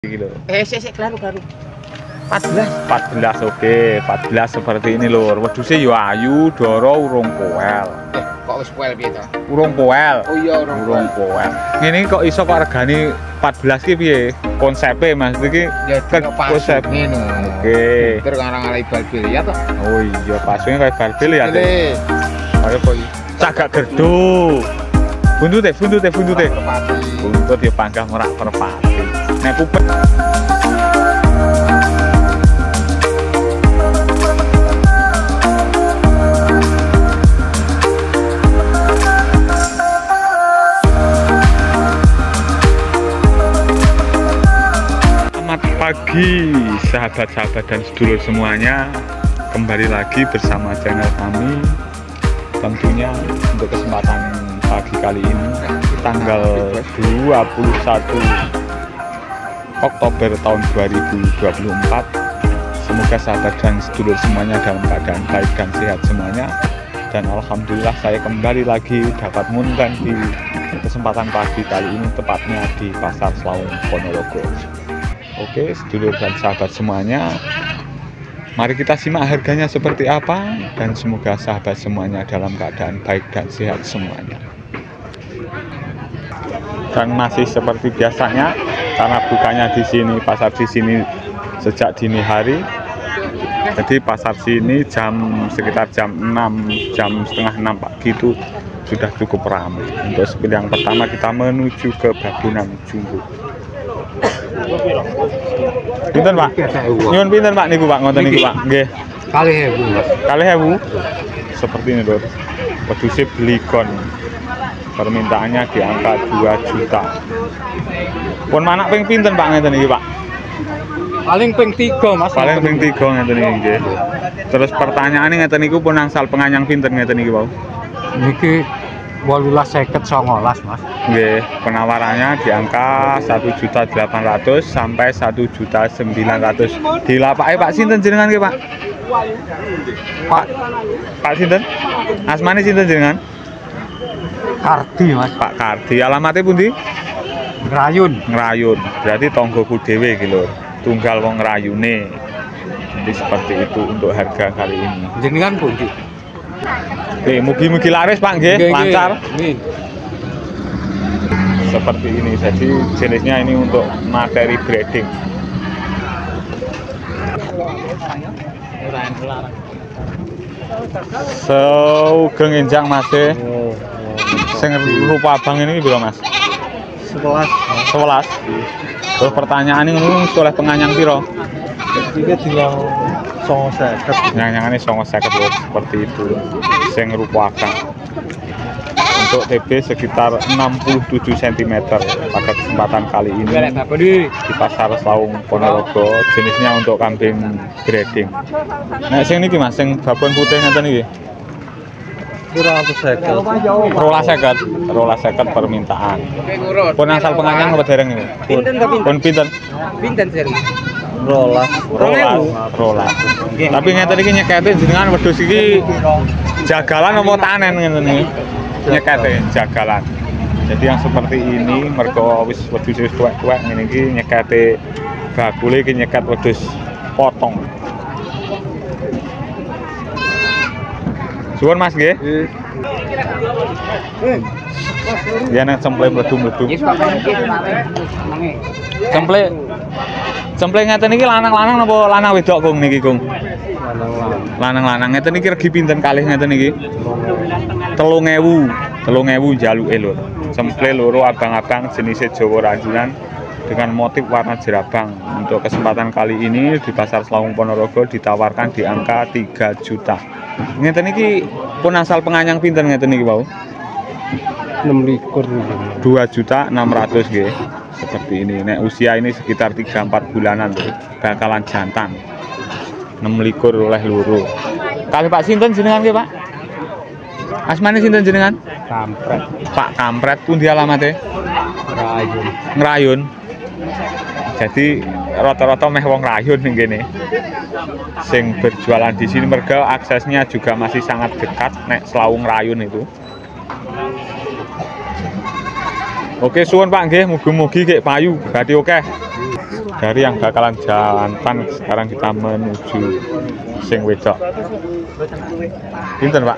Kilo. Klaru. 14 oke, 14 seperti ini lur. Wedhuse yo ayu, doro urung poel. Kok wis poel piye to? Urung poel. Oh iya urung poel. Ngene kok iso kok regane 14 ki piye? Konsepe Mas iki konsep ngene. Oke. Terus ngarang-ngarang bal-bal ya to? Oh iya, pasune kayak bal-bal ya. Ayo kok cagak gerdo. Buntut teh. Buntut ya pangkah merak merpati. Nek kupet pagi sahabat-sahabat dan sedulur semuanya, kembali lagi bersama channel kami. Tentunya untuk kesempatan pagi kali ini tanggal 21 Oktober tahun 2024, semoga sahabat dan sedulur semuanya dalam keadaan baik dan sehat semuanya. Dan alhamdulillah saya kembali lagi dapat mengundang di kesempatan pagi kali ini, tepatnya di Pasar Slaung Ponorogo. Oke, sedulur dan sahabat semuanya, mari kita simak harganya seperti apa, dan semoga sahabat semuanya dalam keadaan baik dan sehat semuanya. Dan masih seperti biasanya, karena bukanya di sini, pasar di sini sejak dini hari, jadi pasar sini sekitar jam 6, jam setengah 6 pagi itu sudah cukup ramai. Untuk seperti yang pertama kita menuju ke Bagunan Jumbo. Pinten Pak? Nyuwun pinten Pak niku Pak, ngoten niku Pak. Nggih. 2.000 Mas. 2.000. Seperti ini lho. Wedhuse belikon. Permintaannya di angka 2 juta. Pun manak ping pinten Pak ngeten iki Pak? Paling ping 3 Mas. Paling ping 3 ngeten iki nggih. Terus pertanyaane ngeten niku pun angsal penganyang pinten ngeten iki Pak? Niki 18.900 Mas. Nggih, penawarannya di angka 1.800.000 sampai 1.900.000. Dilapake Pak sinten jenengan nggih Pak? Pak sinten? Asmane sinten jenengan? Kardi Mas. Pak Kardi. Alamatnya pundi? Ngrayun. Berarti tonggoku dhewe iki lho. Tunggal wong ngrayune. Jadi seperti itu untuk harga kali ini. Jenengan pundi? Oke, mugi-mugi laris Pak nggih, lancar. Seperti ini, jadi jenisnya ini untuk materi breeding. Sugeng enjang Mas e. Sing rupa abang ini piro Mas? 11. Terus pertanyaan ini oleh penganyang piro? Iki tinggal 250. Nyanyangane 250 lho, seperti itu. Sing rupa abang. Untuk TB sekitar 67 cm pada kesempatan kali ini di Pasar Slaung Ponorogo, jenisnya untuk kambing breeding. Nah, sing niki Mas, sing babon putih ngeten iki. 250. 250 permintaan. Pun asal penganyang apa dereng niku? Pun pinten? Pinten seri? Rolas. Tapi ngeten iki nyekete jenengan wedhus iki jagalan apa tanen ngeten iki? Nyekete jagalan. Jadi yang seperti ini mergo wis wedhus wis tuwek-tuwek ngene iki nyekete bakule iki nyeket wedhus potong. Suwun Mas nggih. Ya nek cemple mlebu-mlebu. Cemple ngeten iki lanang-lanang napa lanang wedok Kung niki Kung? Lanang-lanang ngeten iki regi pinten kalih ngeten iki? 3.000 jaluke lho. Cemple loro abang-abang jenis Jawa Ranjunan dengan motif warna jerabang. Untuk kesempatan kali ini di Pasar Slaung Ponorogo ditawarkan di angka 3 juta. Ngeten iki pun asal penganyang pinten ngeten iki wau? 6.000. 2.600.000 nggih. Seperti ini. Nek usia ini sekitar 3-4 bulanan tuh, bakalan jantan. 6.000 oleh loro. Kali Pak sinten jenengan nggih Pak? Asmane sinten jenengan? Kampret. Pak Kampret pundi alamate? Ngrayun. Jadi rata-rata meh wong rayun ning kene. Sing berjualan di sini mergo aksesnya juga masih sangat dekat nek Slaung Rayun itu. Oke, suwun Pak nggih, mugi-mugi kek payu, berarti oke. Dari yang bakalan jantan sekarang kita menuju sing wedok. Pinten Pak?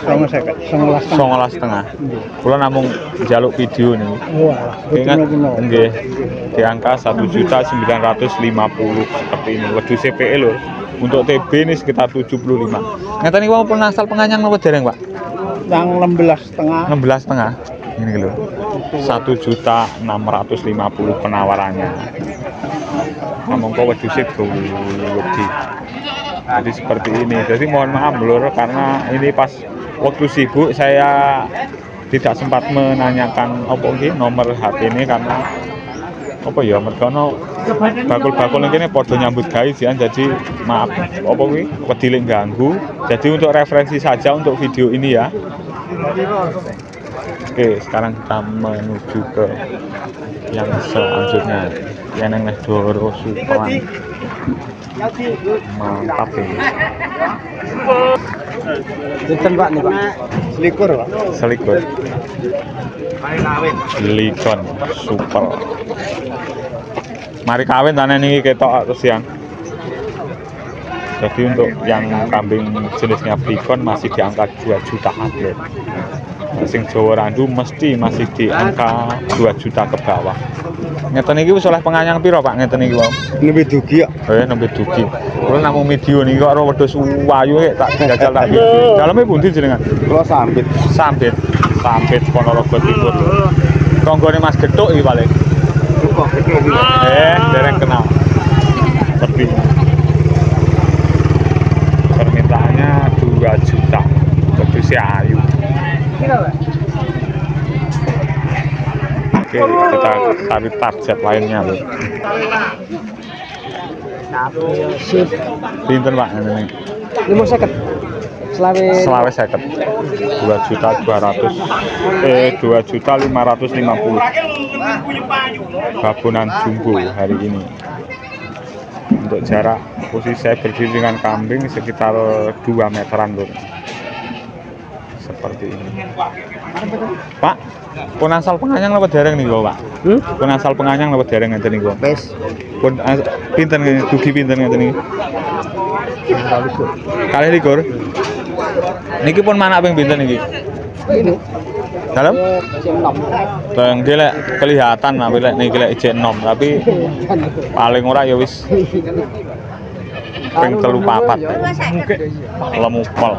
19,5. Kula namung njaluk video nih. Ingat nggih di angka 1.950.000 seperti ini. Wedhus CPE lho. Untuk TB ini sekitar 75. Ngeten niku pun asal penganyang napa dereng Pak? Yang 16,5. 16,5. Ini lho. 1.650.000 penawarannya. Namun kok wedhusé gede. Jadi seperti ini. Jadi mohon maaf lur karena ini pas waktu sibuk saya tidak sempat menanyakan apa nggih nomor HP ini karena apa ya mergono bakul-bakul ini podo nyambut gawe jian, jadi maaf apa kuwi wedi ganggu. Jadi untuk referensi saja untuk video ini ya. Oke, sekarang kita menuju ke yang selanjutnya. Yang Doro Supran. Mantap ini. Pinten Pak nih Pak? Selikur Pak. Selikur. Likon super. Mari kawin tanah ini ketok terus yang. Jadi untuk yang kambing jenisnya Likon masih di angka 2 juta upload. Sing Jawa Randu mesti masih di angka 2 juta ke bawah. Ngeten iki wis oleh penganyang piro Pak ngeten iki wae? Nembe dugi ya. Nembe dugi. Kula namung video niki kok ora wedhus wayu tak jajal tak video. Daleme pundi jenengan? Kula Sambit. Sambit Ponorogo Timur. Konggone Mas Gethuk iki paling. Kok gede iki. Dereng kenal. Seperti permintaannya 2 juta. Wedhus ayu. Oke, kita cari target lainnya loh. Pinten Pak ini? 550. Selawe 2.200. 2.550. Babonan jumbo hari ini. Untuk jarak posisi saya berdiri dengan kambing sekitar 2 meteran loh. Seperti ini. Pak, pun asal penganyang napa dereng niku, Pak? Pun asal penganyang napa dereng ngeten niku? Wes. Pun pinten dugi pinten ngeten niki? 2.000. Niki pun manak ping pinten niki? Ini. Dalam? Teng lek kelihatan tapi lek niki lek ijek enom, tapi paling ora ya wis ping 3-4 lemu pol.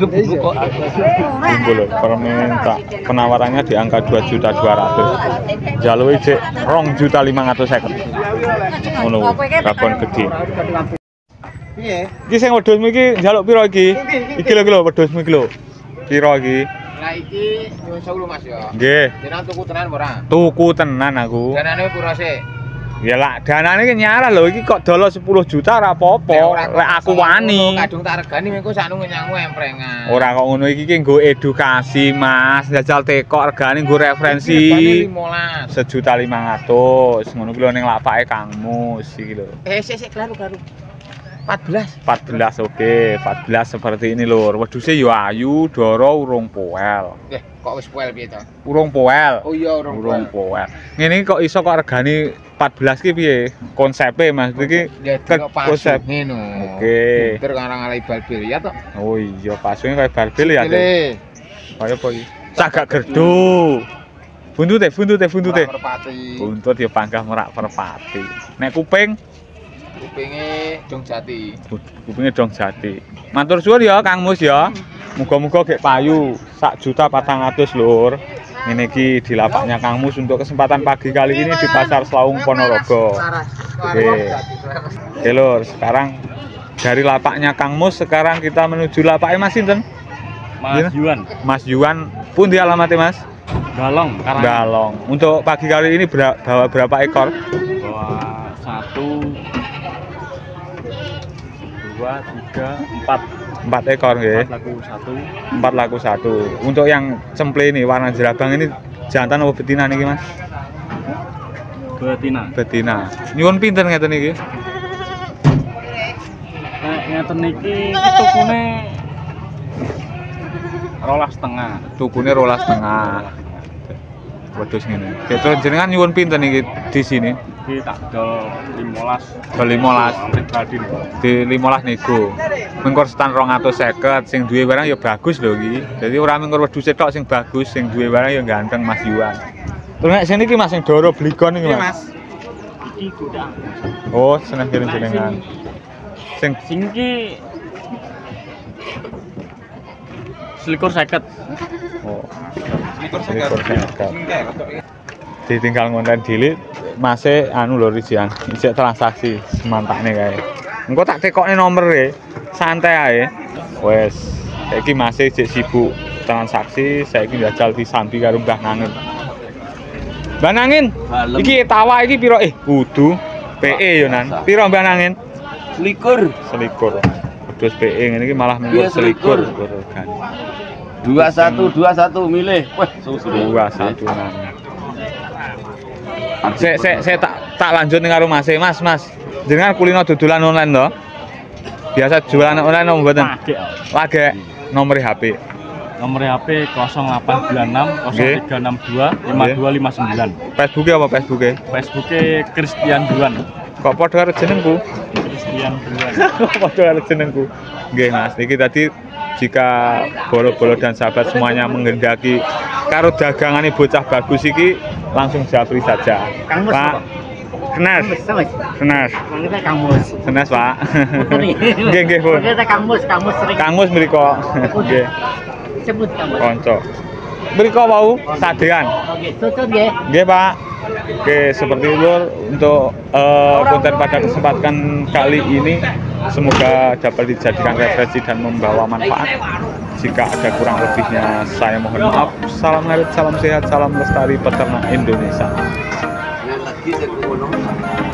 Perminta penawarannya di angka 2.200.000. Jaluke cek 2.550.000. Ngono babon gede. Piye? Iki sing wedhusmu iki njaluk piro iki? Iki lho wedhusmu iki lho. Piro iki? Lah iki nyuwun sewu Mas ya. Nggih. Jenengan tuku tenan ora? Tuku tenan aku. Danane piro sih? Ya lah danane ki nyarah lho iki kok dolo 10 juta ora apa-apa. Lek aku wani. Kadung tak regani mengko sakno nyangmu emprengan. Ora kok ngono iki nggo edukasi, Mas. Jajal tekok regane nggo referensi. 15. 1.500.000. Ngono ki lho ning lapake Kang Mus iki lho. Sik klaru. 14. 14 oke. 14 seperti ini lho. Wedhuse yo ayu, doro urung poel. Nggih, kok wis poel piye to? Urung poel. Oh iya urung poel. Ngene kok iso kok regane 14 ki piye? Konsepe Mas iki konsep ngono. Oke. Pinter karang alai balbil ya to? Oh iya, pasune kaya balbil ya. Kaya apa iki? Cagak gerdo. Buntut. Buntut ya panggah merak perpati. Nek kuping kupinge dong jati. Kupinge dong jati. Matur suwun ya Kang Mus ya. Muga-muga gek payu 1.400.000 lur. Ini ki di lapaknya Kang Mus untuk kesempatan pagi kali ini di Pasar Slaung Ponorogo. Oke lur, sekarang dari lapaknya Kang Mus sekarang kita menuju lapaknya Mas sinten? Mas Yuan. Mas Yuan pun di alamatnya Mas? Galong. Galong. Untuk pagi kali ini bawa berapa ekor? Bawa 1, 2, 3, 4 ekor nggih. 4 laku 1. Untuk yang cemple ini warna jerabang ini jantan apa betina niki Mas? Betina. Nyuwun pinten ngeten niki? Ngeten niki tukune 12,5. Tukune 12,5. Wedhus ngene. Terus jenengan nyuwun pinten niki di sini? iki tak dol 15. Dol 15. Pribadi. Di 15 nego. Mengkor stan 250 sing duwe barang ya bagus lho iki. Dadi ora mengkor wedhus tok sing bagus, sing duwe barang ya ganteng Mas Yuwan. Terus nek sini iki Mas sing Doro Bligon iki Mas. Iki kuda. Oh, seneng jenengan. Sing Iki 50. oh. Ditinggal ngonten dilit Mase anu lho rijian isih transaksi semantakne kae. Engko tak tekokne nomere santai ae. Wes, saiki Mase isih sibuk transaksi, saiki njajal disambi karo Mbah Nangin. Mbah Nangin, iki tawa iki piro kudu PE yo nan. Piro Mbah Nangin? Selikur. Terus PE ngene iki malah mengko selikur. 21 milih. Wah, susu. 21 nang. Saya tak lanjut ning karo Mas. Mas. Jenengan kulino dodolan online to? Biasa jualan online apa mboten? Lagi nomor HP. Nomor HP 0826 0362 5259. Facebooknya apa Facebooknya? Facebooknya Christian Duan. Kok padha karo jenengku? Christian Duan. Padha karo jenengku. Nggih Mas, iki tadi jika bolo-bolo dan sahabat semuanya menghendaki karo dagangane bocah bagus iki langsung japri saja. Pak. Kenas. Kenas. Kita Kang Mus. Kenas, Pak. Nggih, Pun. Kita Kang Mus sering. Kang Mus mriko. Nggih. Sebut Kang Mus. Konco. Mriko wau sadean. Oke, tutut nggih. Nggih, Pak. Oke, seperti itu untuk konten pada kesempatan kali ini semoga dapat dijadikan referensi dan membawa manfaat. Jika ada kurang lebihnya saya mohon maaf. Salam ngarit, salam sehat, salam lestari peternak Indonesia. Lagi